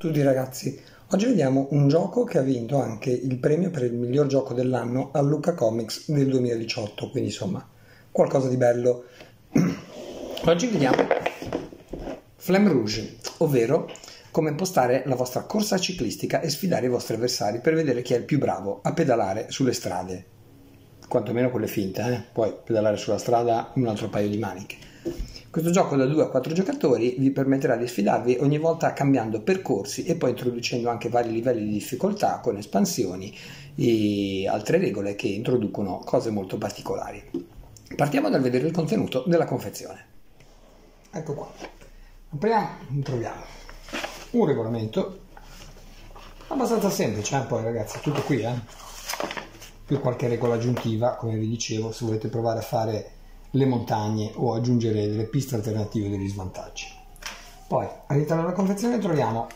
tutti ragazzi, oggi vediamo un gioco che ha vinto anche il premio per il miglior gioco dell'anno al Lucca Comics del 2018, quindi insomma qualcosa di bello. Oggi vediamo Flamme Rouge, ovvero come impostare la vostra corsa ciclistica e sfidare i vostri avversari per vedere chi è il più bravo a pedalare sulle strade, quantomeno quelle finte, poi pedalare sulla strada un altro paio di maniche. Questo gioco da 2 a 4 giocatori vi permetterà di sfidarvi ogni volta cambiando percorsi e poi introducendo anche vari livelli di difficoltà con espansioni e altre regole che introducono cose molto particolari. Partiamo dal vedere il contenuto della confezione. Ecco qua. Prima troviamo un regolamento abbastanza semplice, poi ragazzi, tutto qui, più qualche regola aggiuntiva, come vi dicevo, se volete provare a fare le montagne o aggiungere delle piste alternative o degli svantaggi. Poi all'interno della confezione troviamo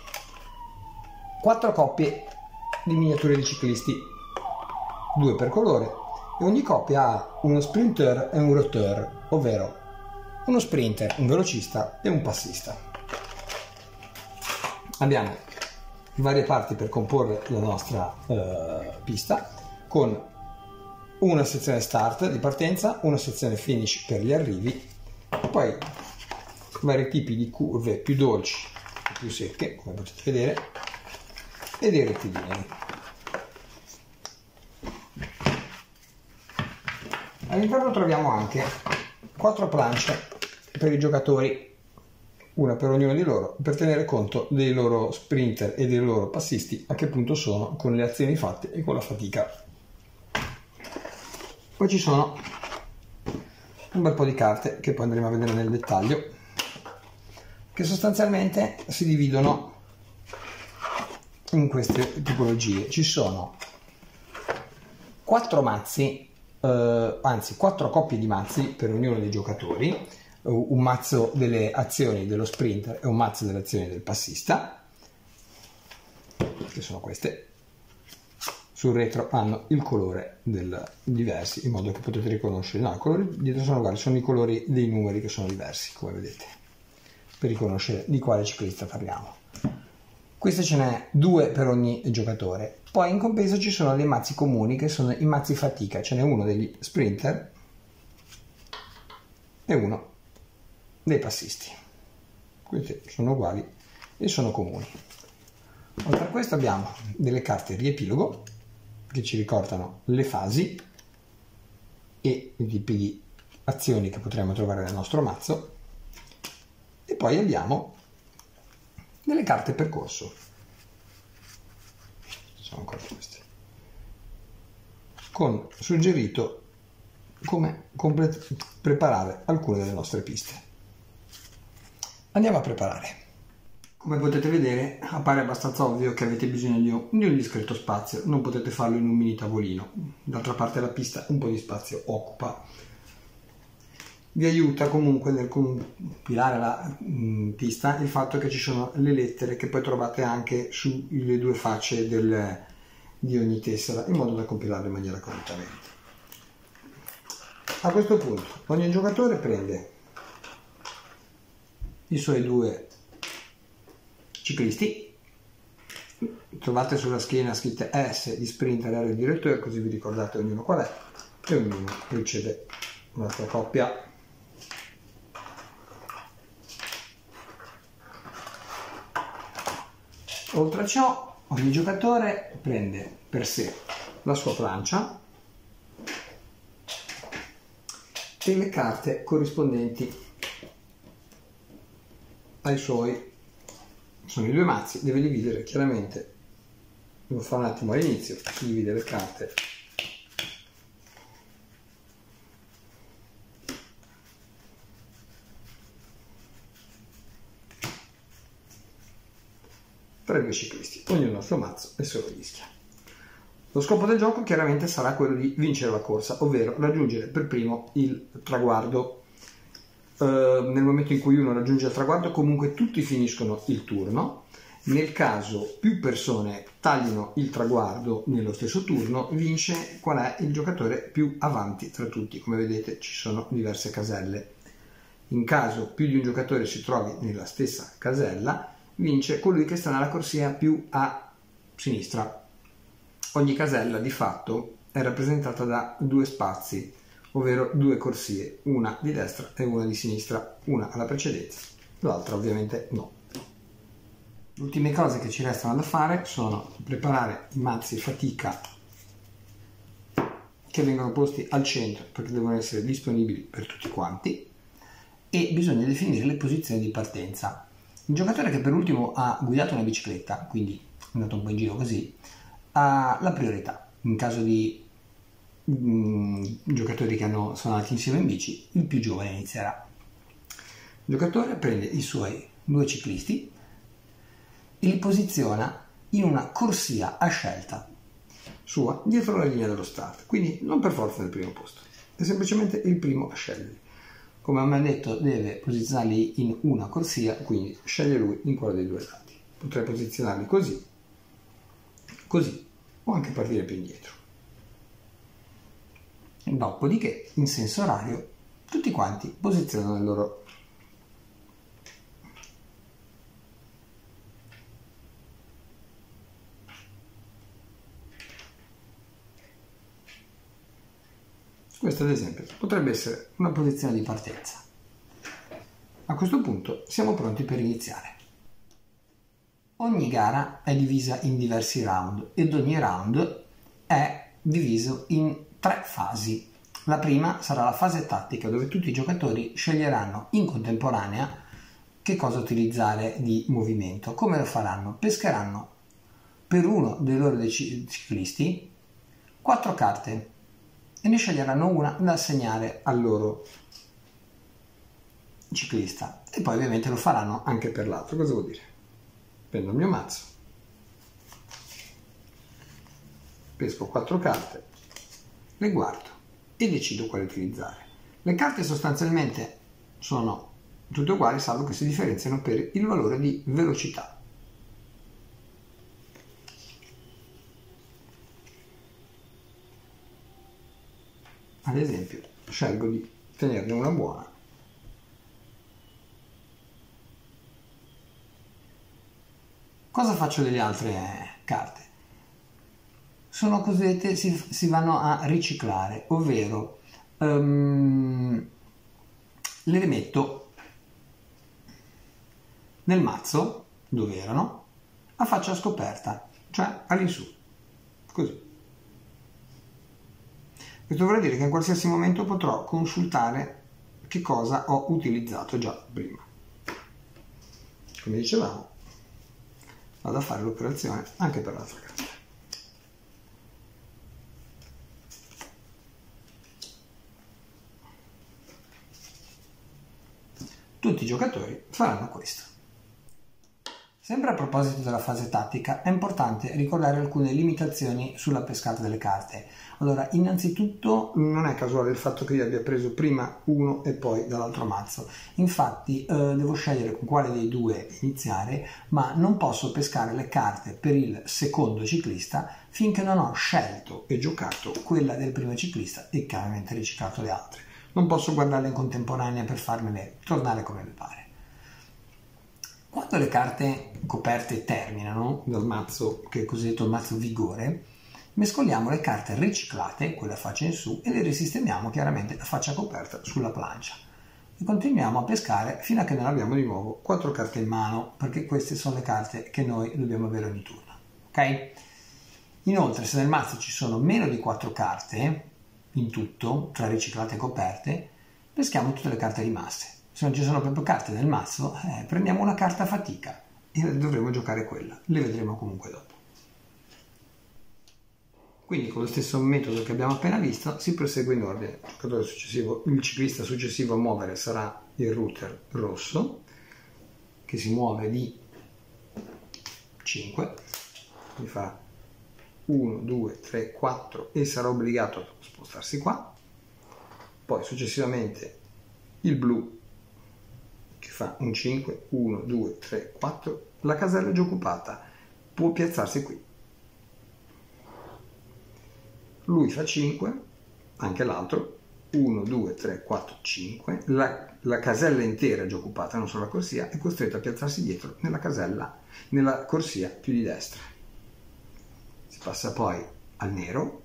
4 coppie di miniature di ciclisti, 2 per colore, e ogni coppia ha uno sprinter e un roteur, ovvero uno sprinter, un velocista e un passista. Abbiamo varie parti per comporre la nostra pista, con una sezione start di partenza, una sezione finish per gli arrivi, poi vari tipi di curve più dolci e più secche, come potete vedere, e dei rettilinei. All'interno troviamo anche 4 planche per i giocatori, una per ognuno di loro, per tenere conto dei loro sprinter e dei loro passisti, a che punto sono con le azioni fatte e con la fatica. Poi ci sono un bel po' di carte che poi andremo a vedere nel dettaglio, che sostanzialmente si dividono in queste tipologie. Ci sono 4 mazzi, anzi 4 coppie di mazzi per ognuno dei giocatori, un mazzo delle azioni dello sprinter e un mazzo delle azioni del passista, che sono queste. Sul retro hanno il colore diversi, in modo che potete riconoscere. No, i colori dietro sono uguali, sono i colori dei numeri che sono diversi, come vedete, per riconoscere di quale ciclista parliamo. Queste ce n'è 2 per ogni giocatore. Poi in compenso ci sono dei mazzi comuni, che sono i mazzi fatica. Ce n'è uno degli sprinter e uno dei passisti. Questi sono uguali e sono comuni. Oltre a questo abbiamo delle carte riepilogo, che ci ricordano le fasi e i tipi di azioni che potremo trovare nel nostro mazzo, e poi abbiamo delle carte percorso, sono ancora queste, con suggerito come preparare alcune delle nostre piste. Andiamo a preparare. Come potete vedere, appare abbastanza ovvio che avete bisogno di un discreto spazio, non potete farlo in un mini tavolino. D'altra parte la pista un po' di spazio occupa. Vi aiuta comunque nel compilare la pista il fatto che ci sono le lettere che poi trovate anche sulle 2 facce di ogni tessera, in modo da compilarle in maniera correttamente. A questo punto ogni giocatore prende i suoi 2 ciclisti, trovate sulla schiena scritte S di sprinter e R di roteur, così vi ricordate ognuno qual è, e ognuno riceve un'altra coppia. Oltre a ciò, ogni giocatore prende per sé la sua plancia e le carte corrispondenti ai suoi. Sono i 2 mazzi, deve dividere chiaramente, lo fa un attimo all'inizio, si divide le carte tra i 2 ciclisti, ognuno il suo mazzo e se lo rischia. Lo scopo del gioco chiaramente sarà quello di vincere la corsa, ovvero raggiungere per primo il traguardo. Nel momento in cui uno raggiunge il traguardo, comunque tutti finiscono il turno. Nel caso più persone taglino il traguardo nello stesso turno, vince qual è il giocatore più avanti tra tutti. Come vedete ci sono diverse caselle. In caso più di un giocatore si trovi nella stessa casella, vince colui che sta nella corsia più a sinistra. Ogni casella di fatto è rappresentata da due spazi, ovvero due corsie, una di destra e una di sinistra, una alla precedenza, l'altra ovviamente no. Le ultime cose che ci restano da fare sono preparare i mazzi fatica che vengono posti al centro perché devono essere disponibili per tutti quanti, e bisogna definire le posizioni di partenza. Il giocatore che per ultimo ha guidato una bicicletta, quindi è andato un po' in giro così, ha la priorità. In caso di giocatori che sono andati insieme in bici, il più giovane inizierà. Il giocatore prende i suoi due ciclisti e li posiziona in una corsia a scelta sua dietro la linea dello start, quindi non per forza nel primo posto, è semplicemente il primo a scegliere. Come mi ha detto, deve posizionarli in una corsia, quindi sceglie lui in quello dei due lati. Potrei posizionarli così, così, o anche partire più indietro. Dopodiché, in senso orario, tutti quanti posizionano il loro. Questo ad esempio potrebbe essere una posizione di partenza. A questo punto siamo pronti per iniziare. Ogni gara è divisa in diversi round ed ogni round è diviso in 3 fasi. La prima sarà la fase tattica, dove tutti i giocatori sceglieranno in contemporanea che cosa utilizzare di movimento. Come lo faranno? Pescheranno per uno dei loro ciclisti 4 carte e ne sceglieranno una da assegnare al loro ciclista, e poi ovviamente lo faranno anche per l'altro. Cosa vuol dire? Prendo il mio mazzo, pesco 4 carte, le guardo e decido quale utilizzare. Le carte sostanzialmente sono tutte uguali, salvo che si differenziano per il valore di velocità. Ad esempio, scelgo di tenerne una buona. Cosa faccio delle altre carte? Sono cosiddette, si vanno a riciclare, ovvero le rimetto nel mazzo dove erano a faccia scoperta, cioè all'insù, così. Questo vuol dire che in qualsiasi momento potrò consultare che cosa ho utilizzato già prima. Come dicevamo, vado a fare l'operazione anche per l'altra carta. Tutti i giocatori faranno questo. Sempre a proposito della fase tattica, è importante ricordare alcune limitazioni sulla pescata delle carte. Allora, innanzitutto non è casuale il fatto che io abbia preso prima uno e poi dall'altro mazzo. Infatti devo scegliere con quale dei due iniziare, ma non posso pescare le carte per il secondo ciclista finché non ho scelto e giocato quella del primo ciclista e chiaramente riciclato le altre. Non posso guardarle in contemporanea per farmele tornare come mi pare. Quando le carte coperte terminano dal mazzo, che è cosiddetto il mazzo vigore, mescoliamo le carte riciclate, quelle a faccia in su, e le risistemiamo chiaramente a faccia coperta sulla plancia. E continuiamo a pescare fino a che non abbiamo di nuovo 4 carte in mano, perché queste sono le carte che noi dobbiamo avere ogni turno. Ok? Inoltre, se nel mazzo ci sono meno di 4 carte, in tutto, tra riciclate e coperte, peschiamo tutte le carte rimaste. Se non ci sono proprio carte nel mazzo, prendiamo una carta fatica e dovremo giocare quella. Le vedremo comunque dopo. Quindi con lo stesso metodo che abbiamo appena visto si prosegue in ordine. Il ciclista successivo a muovere sarà il router rosso, che si muove di 5, quindi fa 1, 2, 3, 4 e sarà obbligato a spostarsi qua. Poi successivamente il blu che fa un 5, 1, 2, 3, 4, la casella è già occupata, può piazzarsi qui. Lui fa 5, anche l'altro, 1, 2, 3, 4, 5, la la casella intera è già occupata, non solo la corsia, è costretto a piazzarsi dietro nella corsia più di destra. Si passa poi al nero,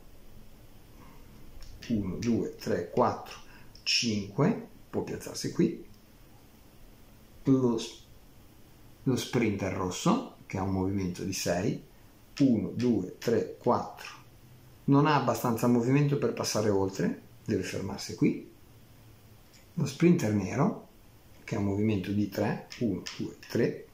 1, 2, 3, 4, 5, può piazzarsi qui, lo sprinter rosso che ha un movimento di 6, 1, 2, 3, 4, non ha abbastanza movimento per passare oltre, deve fermarsi qui, lo sprinter nero che ha un movimento di 3, 1, 2, 3,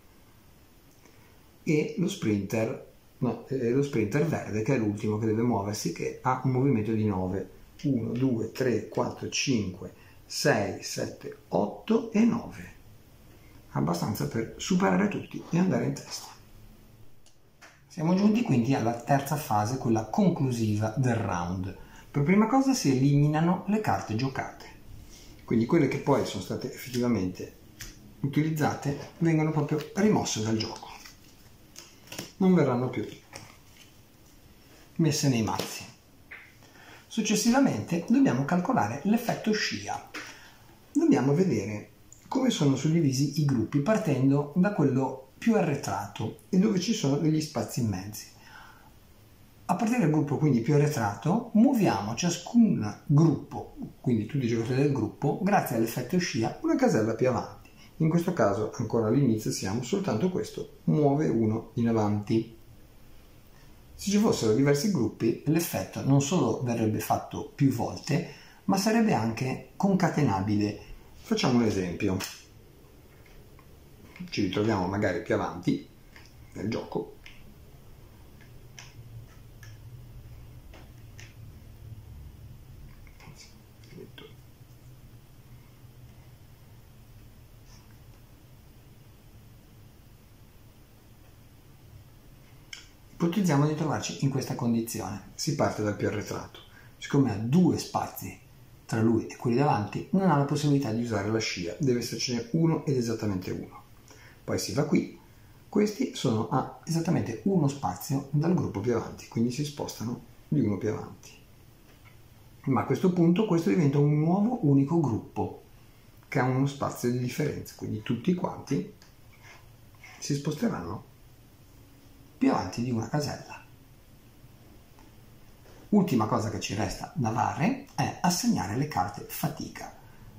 e lo sprinter verde che è l'ultimo che deve muoversi, che ha un movimento di 9, 1, 2, 3, 4, 5, 6, 7, 8 e 9, abbastanza per superare tutti e andare in testa. Siamo giunti quindi alla terza fase, quella conclusiva del round. Per prima cosa si eliminano le carte giocate, quindi quelle che poi sono state effettivamente utilizzate vengono proprio rimosse dal gioco, non verranno più messe nei mazzi. Successivamente dobbiamo calcolare l'effetto scia. Dobbiamo vedere come sono suddivisi i gruppi partendo da quello più arretrato e dove ci sono degli spazi immensi. A partire dal gruppo quindi più arretrato muoviamo ciascun gruppo, quindi tutti i giocatori del gruppo, grazie all'effetto scia, una casella più avanti. In questo caso ancora all'inizio siamo soltanto questo, muove uno in avanti. Se ci fossero diversi gruppi l'effetto non solo verrebbe fatto più volte, ma sarebbe anche concatenabile. Facciamo un esempio. Ci ritroviamo magari più avanti nel gioco. Ipotizziamo di trovarci in questa condizione. Si parte dal più arretrato. Siccome ha due spazi tra lui e quelli davanti, non ha la possibilità di usare la scia, deve essercene uno ed esattamente uno. Poi si va qui, questi sono a esattamente uno spazio dal gruppo più avanti, quindi si spostano di uno più avanti. Ma a questo punto questo diventa un nuovo unico gruppo che ha uno spazio di differenza, quindi tutti quanti si sposteranno più avanti di una casella. Ultima cosa che ci resta da fare è assegnare le carte fatica.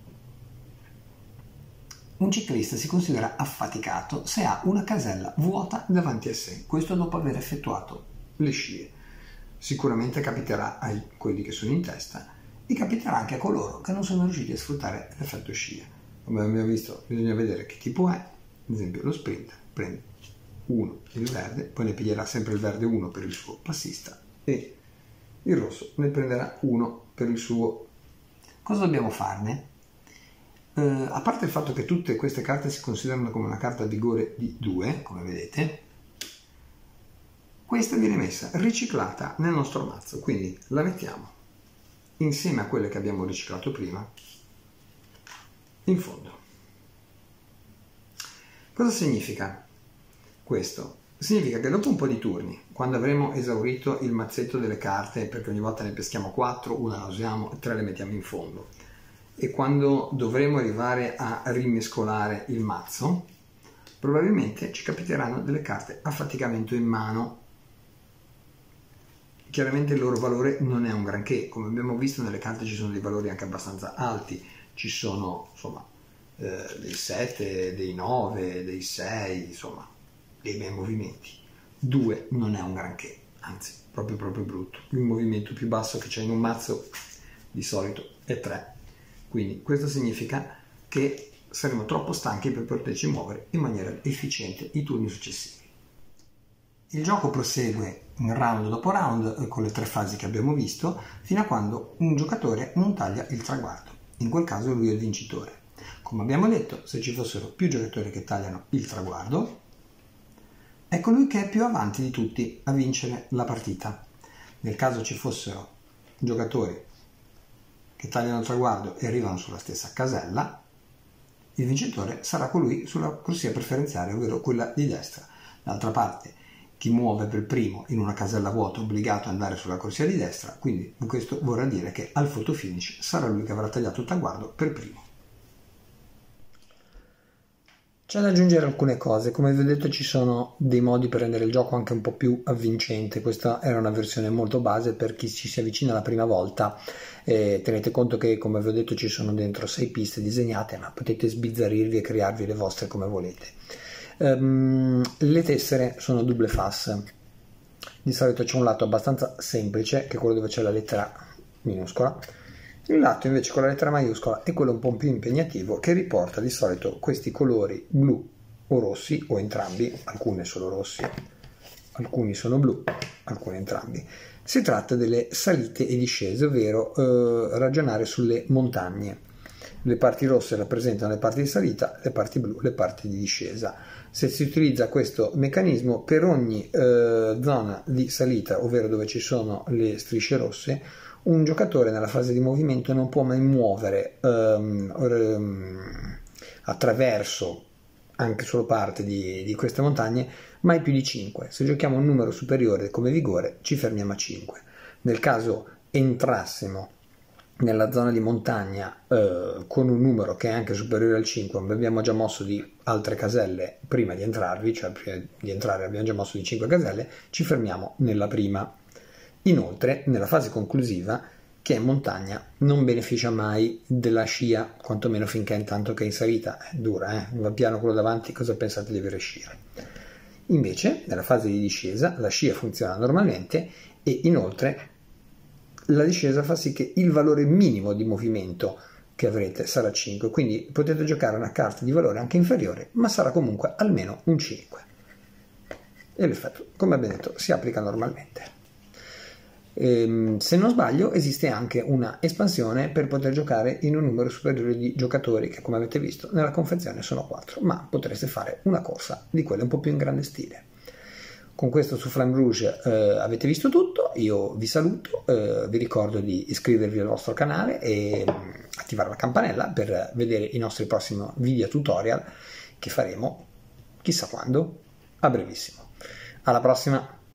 Un ciclista si considera affaticato se ha una casella vuota davanti a sé, questo dopo aver effettuato le scie. Sicuramente capiterà a quelli che sono in testa e capiterà anche a coloro che non sono riusciti a sfruttare l'effetto scia. Come abbiamo visto, bisogna vedere che tipo è. Ad esempio lo sprinter prende 1 il verde, poi ne piglierà sempre il verde 1 per il suo passista e il rosso ne prenderà 1 per il suo. Cosa dobbiamo farne? A parte il fatto che tutte queste carte si considerano come una carta a vigore di 2, come vedete, questa viene messa riciclata nel nostro mazzo, quindi la mettiamo insieme a quelle che abbiamo riciclato prima in fondo. Cosa significa questo? Significa che dopo un po' di turni, quando avremo esaurito il mazzetto delle carte, perché ogni volta ne peschiamo 4, una la usiamo e 3 le mettiamo in fondo, e quando dovremo arrivare a rimescolare il mazzo, probabilmente ci capiteranno delle carte a faticamento in mano. Chiaramente il loro valore non è un granché, come abbiamo visto nelle carte ci sono dei valori anche abbastanza alti, ci sono insomma dei 7, dei 9, dei 6, insomma dei bei movimenti. 2 non è un granché, anzi proprio brutto. Il movimento più basso che c'è in un mazzo di solito è 3, quindi questo significa che saremo troppo stanchi per poterci muovere in maniera efficiente i turni successivi. Il gioco prosegue in round dopo round con le 3 fasi che abbiamo visto fino a quando un giocatore non taglia il traguardo. In quel caso lui è il vincitore. Come abbiamo detto, se ci fossero più giocatori che tagliano il traguardo, è colui che è più avanti di tutti a vincere la partita. Nel caso ci fossero giocatori che tagliano il traguardo e arrivano sulla stessa casella, il vincitore sarà colui sulla corsia preferenziale, ovvero quella di destra. D'altra parte, chi muove per primo in una casella vuota è obbligato ad andare sulla corsia di destra, quindi questo vorrà dire che al photo finish sarà lui che avrà tagliato il traguardo per primo. C'è da aggiungere alcune cose, come vi ho detto ci sono dei modi per rendere il gioco anche un po' più avvincente, questa era una versione molto base per chi ci si avvicina la prima volta, tenete conto che come vi ho detto ci sono dentro 6 piste disegnate, ma potete sbizzarrirvi e crearvi le vostre come volete. Le tessere sono double face, di solito c'è un lato abbastanza semplice che è quello dove c'è la lettera minuscola. Il lato invece con la lettera maiuscola è quello un po' più impegnativo che riporta di solito questi colori blu o rossi o entrambi, alcuni sono rossi, alcuni sono blu, alcuni entrambi. Si tratta delle salite e discese, ovvero ragionare sulle montagne. Le parti rosse rappresentano le parti di salita, le parti blu le parti di discesa. Se si utilizza questo meccanismo per ogni zona di salita, ovvero dove ci sono le strisce rosse, un giocatore nella fase di movimento non può mai muovere attraverso anche solo parte di queste montagne mai più di 5. Se giochiamo un numero superiore come vigore ci fermiamo a 5. Nel caso entrassimo nella zona di montagna con un numero che è anche superiore al 5, ma abbiamo già mosso di altre caselle prima di entrarvi, cioè prima di entrare abbiamo già mosso di 5 caselle, ci fermiamo nella prima. Inoltre, nella fase conclusiva, che è in montagna, non beneficia mai della scia, quantomeno finché intanto che è in salita. È dura, va piano quello davanti, cosa pensate di avere scia? Invece, nella fase di discesa, la scia funziona normalmente e inoltre la discesa fa sì che il valore minimo di movimento che avrete sarà 5, quindi potete giocare una carta di valore anche inferiore, ma sarà comunque almeno un 5. E l'effetto, come abbiamo detto, si applica normalmente. Se non sbaglio esiste anche una espansione per poter giocare in un numero superiore di giocatori che, come avete visto, nella confezione sono 4, ma potreste fare una corsa di quelle un po' più in grande stile. Con questo su Flamme Rouge avete visto tutto, io vi saluto, vi ricordo di iscrivervi al vostro canale e attivare la campanella per vedere i nostri prossimi video tutorial che faremo chissà quando, a brevissimo. Alla prossima!